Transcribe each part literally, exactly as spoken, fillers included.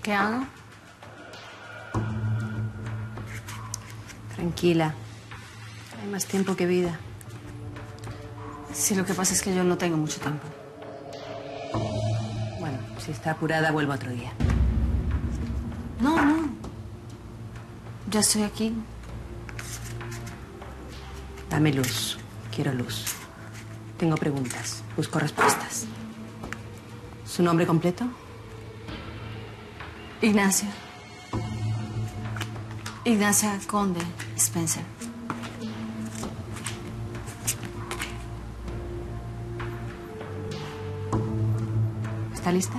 ¿Qué hago? Tranquila. Hay más tiempo que vida. Sí, lo que pasa es que yo no tengo mucho tiempo. Bueno, si está apurada, vuelvo otro día. No, no. Ya estoy aquí. Dame luz. Quiero luz. Tengo preguntas. Busco respuestas. ¿Su nombre completo? Ignacia. Ignacia Conde Spencer. ¿Está lista?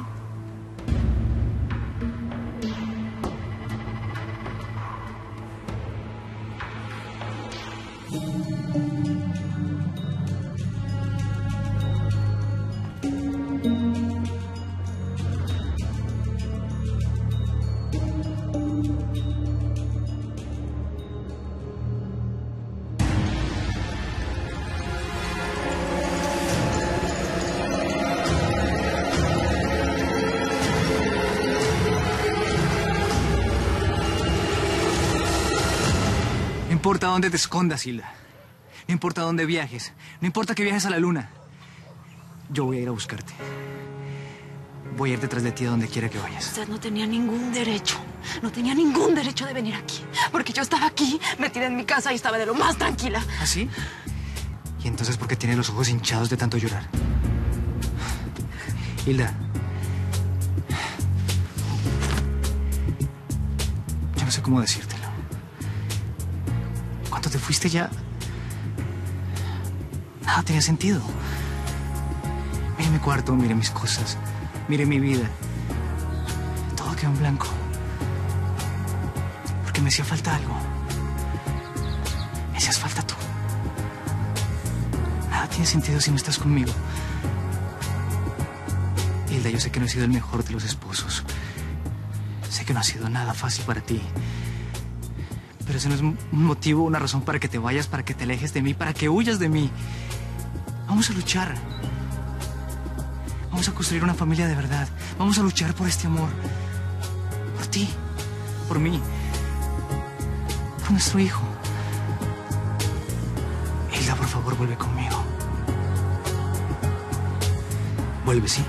No importa dónde te escondas, Hilda. No importa dónde viajes. No importa que viajes a la luna. Yo voy a ir a buscarte. Voy a ir detrás de ti a donde quiera que vayas. Usted no tenía ningún derecho. No tenía ningún derecho de venir aquí. Porque yo estaba aquí, metida en mi casa y estaba de lo más tranquila. ¿Ah, sí? ¿Y entonces por qué tienes los ojos hinchados de tanto llorar? Hilda. Yo no sé cómo decírtelo. Cuando te fuiste ya... nada tenía sentido. Mire mi cuarto, mire mis cosas, mire mi vida. Todo quedó en blanco. Porque me hacía falta algo. Me hacías falta tú. Nada tiene sentido si no estás conmigo. Hilda, yo sé que no he sido el mejor de los esposos. Sé que no ha sido nada fácil para ti. Pero ese no es un motivo, una razón para que te vayas, para que te alejes de mí, para que huyas de mí. Vamos a luchar. Vamos a construir una familia de verdad. Vamos a luchar por este amor. Por ti. Por mí. Por nuestro hijo. Hilda, por favor, vuelve conmigo. Vuelve, ¿sí?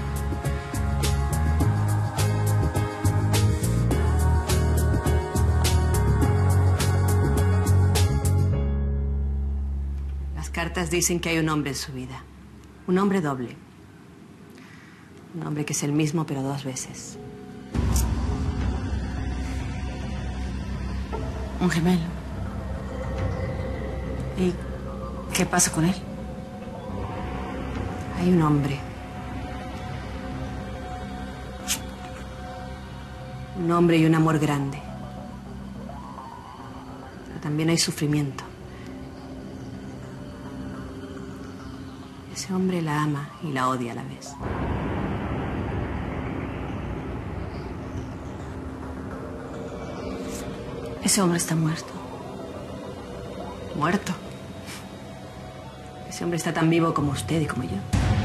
Las cartas dicen que hay un hombre en su vida. Un hombre doble. Un hombre que es el mismo, pero dos veces. Un gemelo. ¿Y qué pasa con él? Hay un hombre. Un hombre y un amor grande. Pero también hay sufrimiento. Ese hombre la ama y la odia a la vez. Ese hombre está muerto. ¿Muerto? Ese hombre está tan vivo como usted y como yo.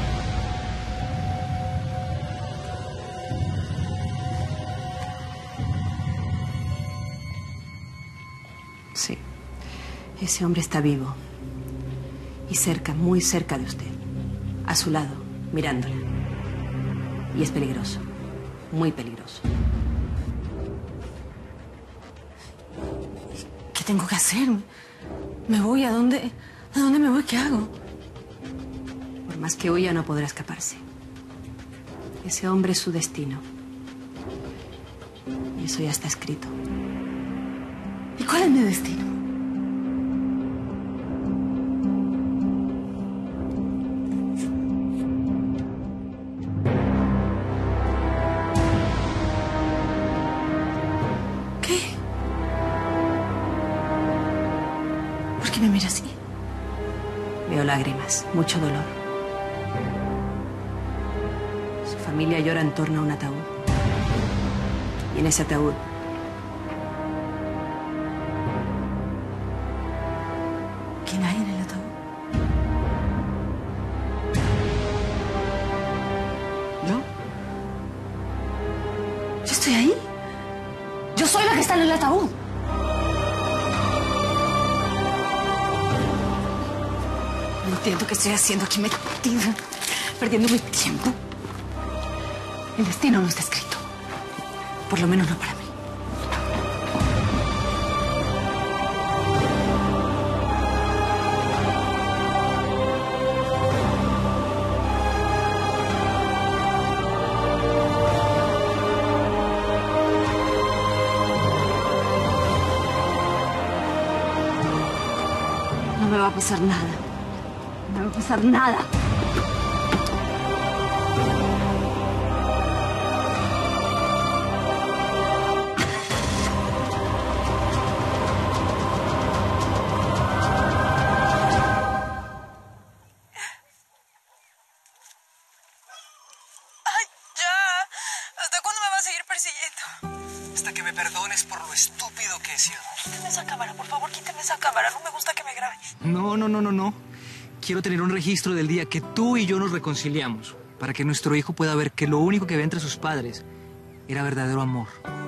Sí. Ese hombre está vivo. Y cerca, muy cerca de usted. A su lado, mirándola. Y es peligroso. Muy peligroso. ¿Qué tengo que hacer? ¿Me voy? ¿A dónde? ¿A dónde me voy? ¿Qué hago? Por más que huya, no podrá escaparse. Ese hombre es su destino. Y eso ya está escrito. ¿Y cuál es mi destino? ¿Por qué me mira así? Veo lágrimas, mucho dolor. Su familia llora en torno a un ataúd. Y en ese ataúd... ¿Quién hay en el ataúd? ¿Yo? ¿Yo estoy ahí? Yo soy la que está en el ataúd. No entiendo qué estoy haciendo aquí metida, perdiendo mi tiempo. El destino no está escrito. Por lo menos no para mí. No me va a pasar nada. No me va a pasar nada. ¡Ay, ya! ¿Hasta cuándo me vas a seguir persiguiendo? Hasta que me perdones por lo estúpido que he sido. Quítame esa cámara, por favor, quítame esa cámara. No me gusta que me grabes. No, no, no, no, no. Quiero tener un registro del día que tú y yo nos reconciliamos, para que nuestro hijo pueda ver que lo único que había entre sus padres era verdadero amor.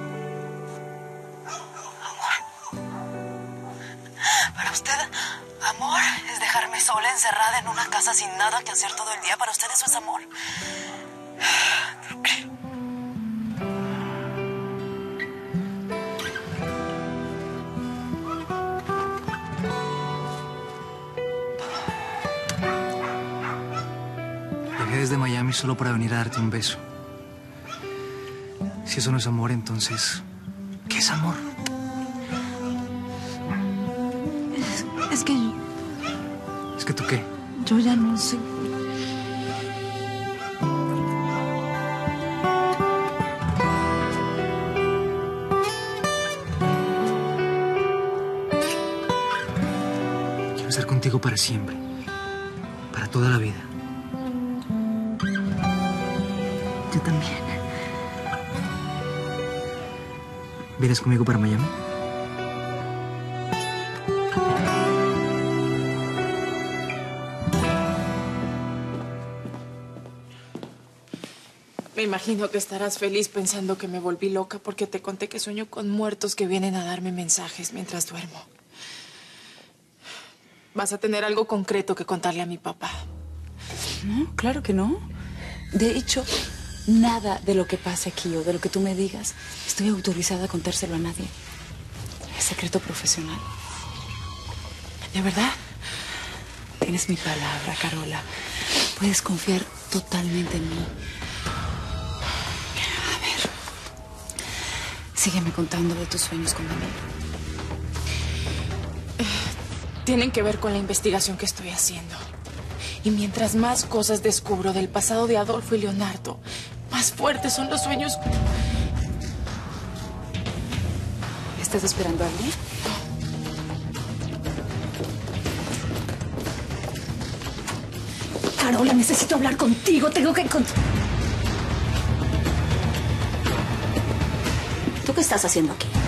Para usted, amor es dejarme sola, encerrada en una casa sin nada que hacer todo el día. Para usted eso es amor. No creo. Llegué desde Miami solo para venir a darte un beso. Si eso no es amor, entonces, ¿qué es amor? Es, es que yo, ¿Es que tú qué? yo ya no sé. Quiero estar contigo para siempre. Para toda la vida. Yo también. ¿Vienes conmigo para Miami? Me imagino que estarás feliz pensando que me volví loca porque te conté que sueño con muertos que vienen a darme mensajes mientras duermo. Vas a tener algo concreto que contarle a mi papá. No, claro que no. De hecho, nada de lo que pase aquí o de lo que tú me digas, estoy autorizada a contárselo a nadie. Es secreto profesional. ¿De verdad? Tienes mi palabra, Carola. Puedes confiar totalmente en mí. A ver, sígueme contando de tus sueños con Daniel. Tienen que ver con la investigación que estoy haciendo. Y mientras más cosas descubro del pasado de Adolfo y Leonardo, más fuertes son los sueños. ¿Estás esperando a alguien? Carola, necesito hablar contigo. Tengo que encontrar... ¿Tú qué estás haciendo aquí?